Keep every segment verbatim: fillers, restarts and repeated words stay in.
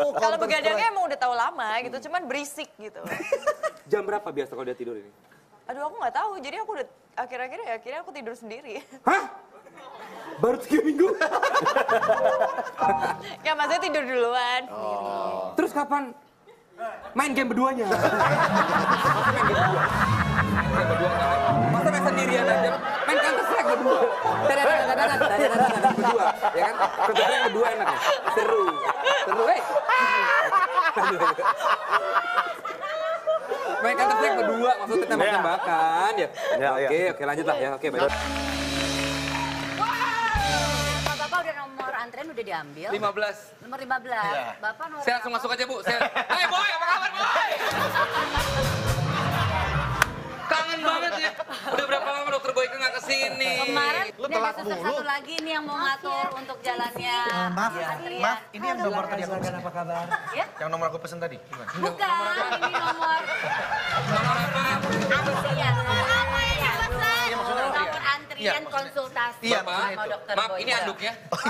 Oh, kalau begadangnya emang udah tahu lama gitu, cuman berisik gitu. Jam berapa biasa kalau dia tidur ini? Aduh aku nggak tahu, jadi aku udah akhir-akhir ya akhirnya aku tidur sendiri. Hah? Baru tiga minggu? Ya maksudnya tidur duluan. Oh. Terus kapan main game berduanya? Masa main game berdua? Main berdua kan? Masa main sendirian aja? Main Counter Strike berdua? Dadadadadadad, dadadadadad berdua, ya kan? Counter Strike berdua enak ya? Seru. Seru, eh! Main Counter Strike berdua, maksudnya tembak-tembakan ya? Oke, oke lanjut lah ya, oke baik. Bapak udah nomor antrean udah diambil. lima belas. Nomor lima belas. Ya. Bapak nomor Saya langsung masuk aja, Bu. Saya... Hai, Boy, apa kabar, Boy? Kangen banget ya. Udah berapa lama dokter Boyke nggak kesini? Kemarin udah ada suster satu lagi nih yang mau ngatur untuk jalannya. Uh, maaf, ya. maaf, ini yang nomor tadi aku pesen. Apa kabar? Ya? Yang nomor aku pesen tadi. Gimana? Bukan, ini nomor. Nomor apa? Antrian. Iya, maksudnya antrian. Nomor antrian konsultasi Iya, sama itu. dokter Maaf, Boyke. ini anduknya.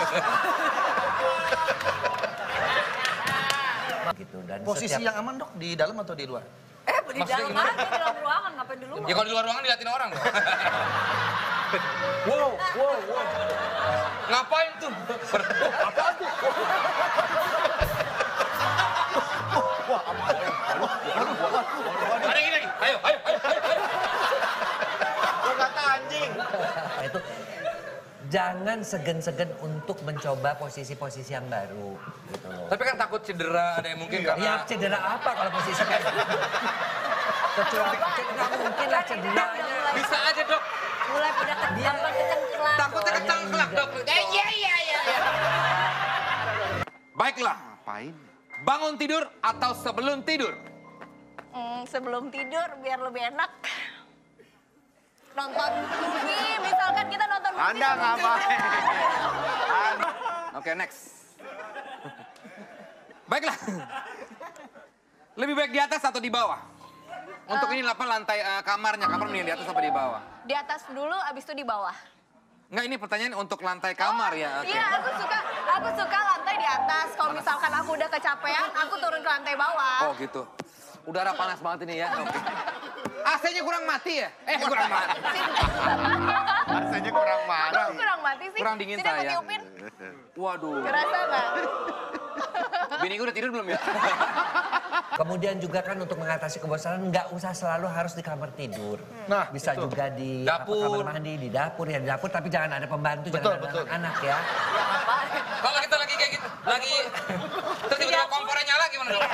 Gitu, dan Posisi setiap... yang aman dok, di dalam atau di luar? Eh, di Maksudnya dalam gimana? aja, di dalam ruangan, ngapain di luar? Ya kalau di luar ruangan diliatin orang dong. Wow, wow, wow. Ngapain tuh? Apaan tuh? Ada yang lagi? Ayo, ayo, ayo, ayo. Lo kata anjing. Nah, itu jangan segan-segan untuk mencoba posisi-posisi yang baru gitu loh. Tapi kan takut cedera, ada yang mungkin Ya karena... cedera apa kalau posisi kayak gitu? Kecuali nggak mungkin lah cederanya. Bisa aja dok. Mulai pada kejang, kecengklak. Takutnya kecangklak dok. Eh, iya, iya, iya. Baiklah. Ngapain? Bangun tidur atau sebelum tidur? Hmm, sebelum tidur biar lebih enak. Nonton movie, misalkan kita nonton movie. Anda ngapain? Oke, next. Baiklah. Lebih baik di atas atau di bawah? Untuk ini apa lantai uh, kamarnya? Kamar mending di atas apa di bawah? Di atas dulu, abis itu di bawah. Enggak, ini pertanyaan untuk lantai kamar ya. Oke. Iya, aku suka, aku suka lantai di atas. Kalau misalkan aku udah kecapean, aku turun ke lantai bawah. Oh gitu. Udara panas banget ini ya. Oke. A C-nya kurang mati ya? Eh kurang mati. Rasanya kurang mati. Kok kurang mati sih? Kurang dingin Sini aku saya. tiupin. Waduh. Kerasa nggak? Bini gue udah tidur belum ya? Kemudian juga kan untuk mengatasi kebosanan nggak usah selalu harus di kamar tidur. Nah, bisa itu. juga di Dapur. apa, kamar mandi, di dapur ya di dapur tapi jangan ada pembantu, Betul, jangan betul. ada anak-anak ya. Kalau kita lagi kayak gitu, lagi terus tiba-tiba kompornya nyala gimana dong?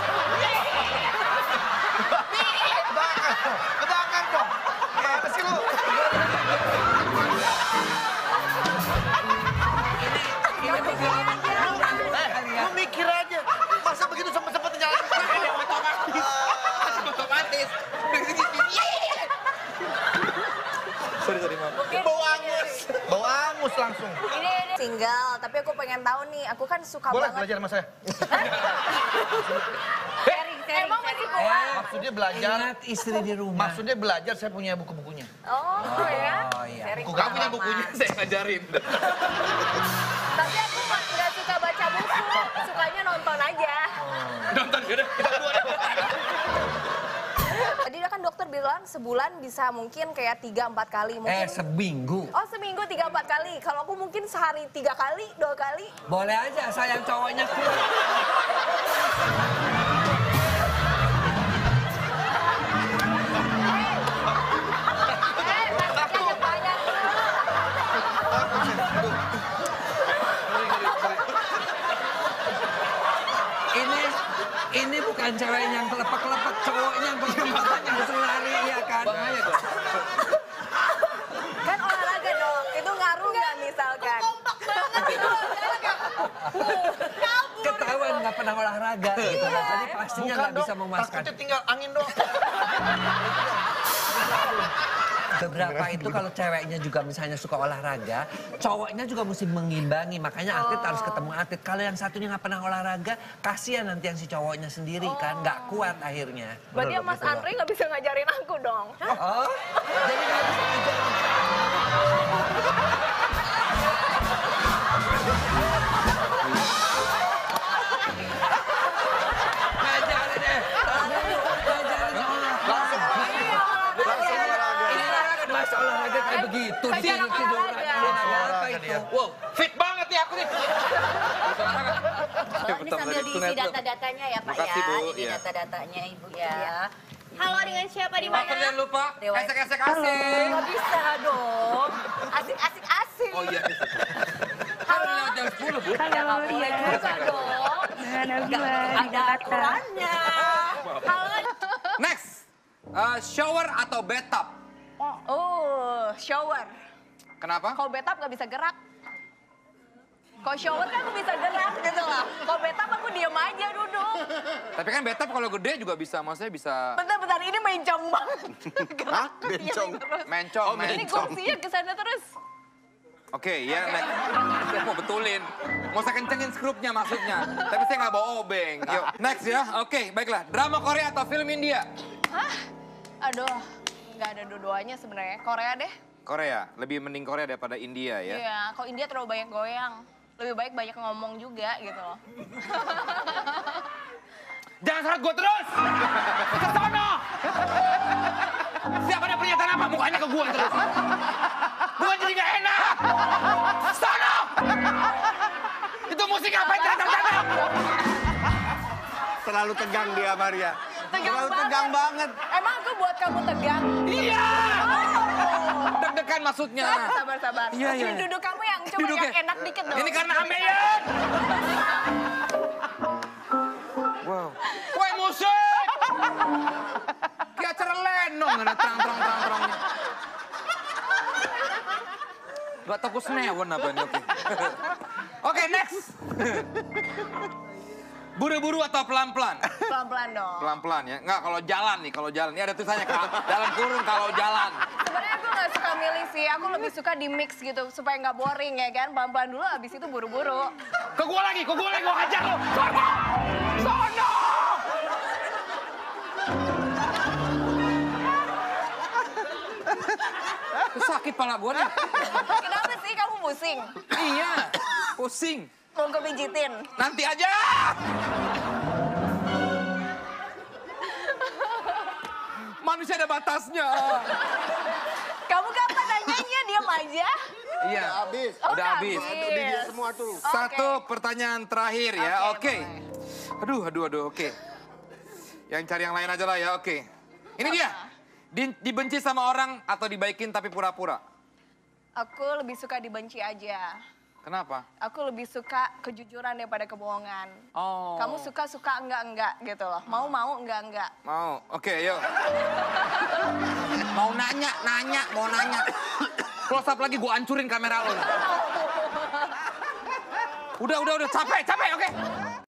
Kebakar dong. Gimana sih lu? Lu mikir aja. Masa begitu sempet-sempet nyalain Otomatis. Otomatis. Sorry, sorry, maaf. bau angus. Bau angus langsung. Ini, ini single, tapi aku pengen tahu nih, aku kan suka Boleh banget. belajar sama saya? Sharing, sharing, Emang masih kuat? Eh, Maksudnya belajar. ingat istri di rumah. Maksudnya belajar, saya punya buku-bukunya. Oh, ya? Oh iya. Sharing Kamu punya pengalaman. bukunya, saya ngajarin. Tapi aku nggak suka baca buku, sukanya nonton aja. Nonton, yaudah, kita keluar. Tadi kan dokter bilang sebulan bisa mungkin kayak tiga empat kali. Eh Mungkin seminggu. Oh seminggu tiga empat kali. Kalau aku mungkin sehari tiga kali, dua kali. Boleh aja sayang cowoknya kuat. Eh, maksudnya banyak. Ini ini bukan cewek yang kelepek-kelepek, cowoknya yang perkembangan yang selari ya kan. Bahaya dong. Kan olahraga dong, itu ngaruh nggak misalkan? Kompak banget itu olahraga. Ketahuan nggak pernah olahraga gitu. Iya. Jadi pastinya Bukan nggak dong, bisa memuaskan. takutnya tinggal angin dong. Beberapa itu kalau ceweknya juga misalnya suka olahraga, cowoknya juga mesti mengimbangi. Makanya atlet harus ketemu atlet. Kalau yang satunya nggak pernah olahraga, kasihan nanti yang si cowoknya sendiri kan nggak kuat akhirnya. Berarti ya Mas Andre nggak bisa ngajarin aku dong. Oh, jadi nggak bisa ngajarin. Ini sambil diisi data-datanya ya Pak Makasih, ya. Bu. Ini Iya. data-datanya Ibu ya. Halo, dengan siapa di Maaf mana? jangan lupa, Dewa. esek-esek asing. Nggak bisa dong. Asik-asik asik. Oh iya. Halo, lewat jam sepuluh, Bu. Ya nggak boleh juga dong. Nggak ada aturannya. Halo. Next, Uh, shower atau bathtub? Oh, shower. Kenapa? Kalau bathtub nggak bisa gerak. Kalau shower kan aku bisa gerak gitu loh. Kalau bathtub aku diem aja duduk. Tapi kan bathtub kalau gede juga bisa, maksudnya bisa Bentar-bentar, ini mencong banget. Hah? Bencong? mencong. Oh, men- Ini kursinya ke sana terus. Oke, ya next. Saya mau betulin. Mau saya kencengin skrupnya maksudnya. Tapi saya nggak bawa obeng. Yuk, next ya. Oke, baiklah. Drama Korea atau film India? Hah? Aduh, nggak ada dua-duanya sebenarnya. Korea deh. Korea, lebih mending Korea daripada India ya. Iya, kalau India terlalu banyak goyang. Lebih baik banyak ngomong juga gitu loh. Jangan sorot gue terus! Ke sono! Siapa ada pernyataan apa? Mukanya ke gue terus. Gue jadi gak enak! Sono! Itu musik apa yang tegang-tegang? Terlalu tegang dia, Maria. Tegang Terlalu banget. tegang banget. Emang aku buat kamu tegang? Iya! Deg-degan maksudnya. Sabar, sabar. Iya, iya. Ini duduk kamu yang coba Duduknya. yang enak dikit dong. Ini karena ambeien! Wow. Woi musik! Kayak acara lenong ada terang-terang-terang-terangnya. Gak tau gue senewan apa ini, oke. Oke, next. Buru-buru atau pelan-pelan? Pelan-pelan dong. Pelan-pelan ya. Enggak, kalau jalan nih, kalau jalan. Ini ada tulisannya, Kak. Dalam kurung kalau jalan. Sebenarnya aku nggak suka milih sih. Aku lebih suka di mix gitu supaya nggak boring ya kan. Pelan-pelan dulu, abis itu buru-buru. Ke gua lagi, ke gua lagi, gua hajar lu. Sono! Sono! Sakit pala gua nih. Kenapa sih kamu pusing? Iya, pusing. Mau kepijitin? Nanti aja. Manusia ada batasnya. Kamu kapan nanyanya? Diam aja. Iya. Habis. Oh, Udah habis. Itu di dia semua tuh. Satu pertanyaan terakhir ya, oke. Oke, Aduh, aduh, aduh, oke. Yang cari yang lain aja lah ya, oke. Ini dia. Di- dibenci sama orang atau dibaikin tapi pura-pura? Aku lebih suka dibenci aja. Kenapa? Aku lebih suka kejujuran daripada kebohongan. Oh. Kamu suka-suka enggak-enggak gitu loh. Mau-mau enggak-enggak. Mau, oke, yuk. Mau nanya, nanya, mau nanya. Close up lagi, gue hancurin kamera lo. Udah, udah, udah, capek, capek, oke.